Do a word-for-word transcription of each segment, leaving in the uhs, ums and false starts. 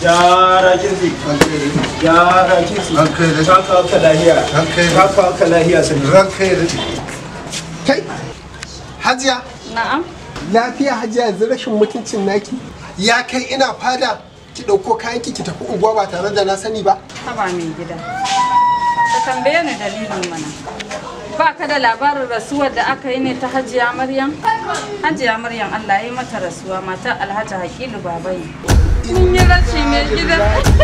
Yara kinsi. Yara kinsi. Ka kawo ka lahiya. Ka kawo ka lahiya sani. Ranka ya daɗe. Kai, Hajiya. Na'am. Lafiya Hajiya yanzu rashin mutuncin naki. Ya kai ina fada ki ɗauko kayanki ki tafi unguwa ba tare da na sani ba. Haba mai gida. Ka tambaye ni dalilin mana. Ba ka da labarin rasuwar da aka yi ne ta Hajiya Maryam? Hajiya Maryam Allah ya yi mata rasuwa matar Alhaji Hakilu Babai. Mun yi rashi mai gida.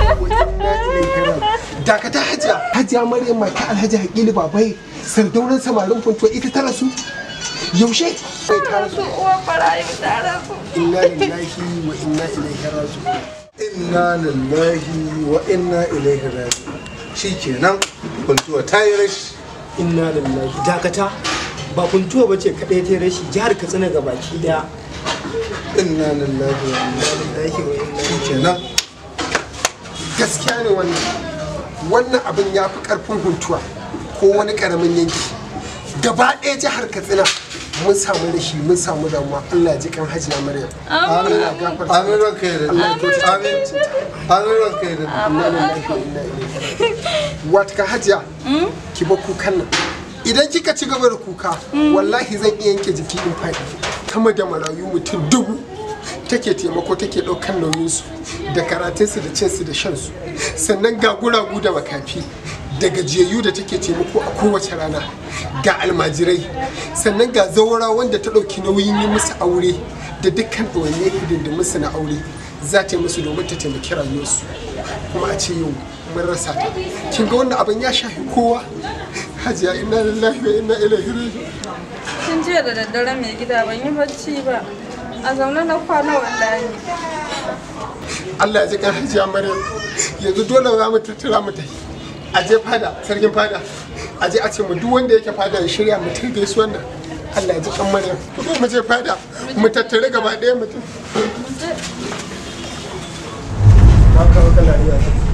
Dakata Hajiya. Hajiya Maryam matar Alhaji Hakilu Babai sardaunan samarin funtuwa ita ta rasu. Yaushe? Bai ta rasu uwa barayi ta rasu. Inna lillahi wa inna ilaihi raji'un. Inna lillahi wa inna ilaihi raji'un. Shikenan funtuwa ta yi rashi. Inna lillahi. Dakata. Ba kuntuwa bace kadai ta rashi jihar Katsina gabaki daya. Inna lillahi wa inna ilaihi wa inna shikenan. Gaskiya ne wannan. Wannan abin ya fi karfin huntuwa ko wani karamin yanki. Gaba ɗaya jihar Katsina mun samu rashi mun samu damuwa. Allah ji kan Hajiya Maryam. Amin. Amin ranka ya daɗe. Amin. Amin ranka ya daɗe. Wata ka Hajiya ki ba kukan nan. Idan kika ci gaba da kuka wallahi zan iya yanke jiki in faɗi. Kama da marayu mutum dubu take taimako take ɗaukar nauyinsu da karatunsu da cinsu da shansu. Sannan ga guragu da makafi da gajiyayyu da take taimako a kowace rana, ga almajirai, sannan ga zawara wanda ta ɗauki nauyin yi musu aure da dukkan ɗawainiyar hidindimunsu na aure za ta yi musu domin ta taimaki rayuwarsu. Kuma a ce yau mun rasa ta. Kin ga wannan abin ya shafi kowa. Hajiya inna lillahi wa inna ilaihi raji'un. Tun jiya da daddare mai gida ban yi bacci ba. A zaune na kwana wallahi. Allah ya ji kan Hajiya Maryam. Yanzu dole za mu tattara mu tafi. A je fada, sarkin fada. A je a ce mu duk wanda yake fada ya shirya mutum gaisuwan nan. Allah ya ji kan Maryam. Mu je fada, mu tattare gaba ɗaya mutum. Ka kawo ka lahiya.